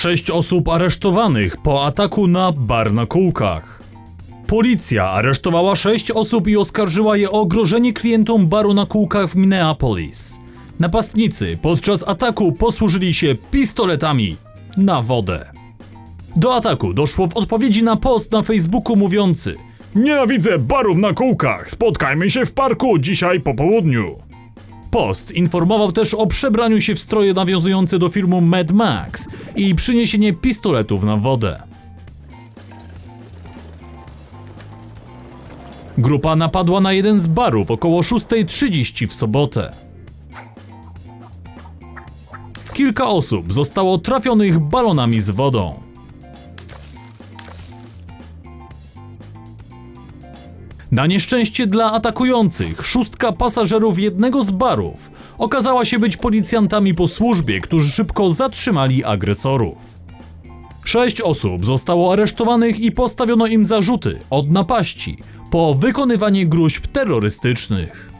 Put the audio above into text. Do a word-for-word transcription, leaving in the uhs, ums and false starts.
Sześć osób aresztowanych po ataku na bar na kółkach. Policja aresztowała sześć osób i oskarżyła je o grożenie klientom baru na kółkach w Minneapolis. Napastnicy podczas ataku posłużyli się pistoletami na wodę. Do ataku doszło w odpowiedzi na post na Facebooku mówiący: "Nienawidzę barów na kółkach, spotkajmy się w parku dzisiaj po południu". Post informował też o przebraniu się w stroje nawiązujące do filmu Mad Max i przyniesienie pistoletów na wodę. Grupa napadła na jeden z barów około szóstej trzydzieści w sobotę. Kilka osób zostało trafionych balonami z wodą. Na nieszczęście dla atakujących, szóstka pasażerów jednego z barów okazała się być policjantami po służbie, którzy szybko zatrzymali agresorów. Sześć osób zostało aresztowanych i postawiono im zarzuty od napaści po wykonywanie gróźb terrorystycznych.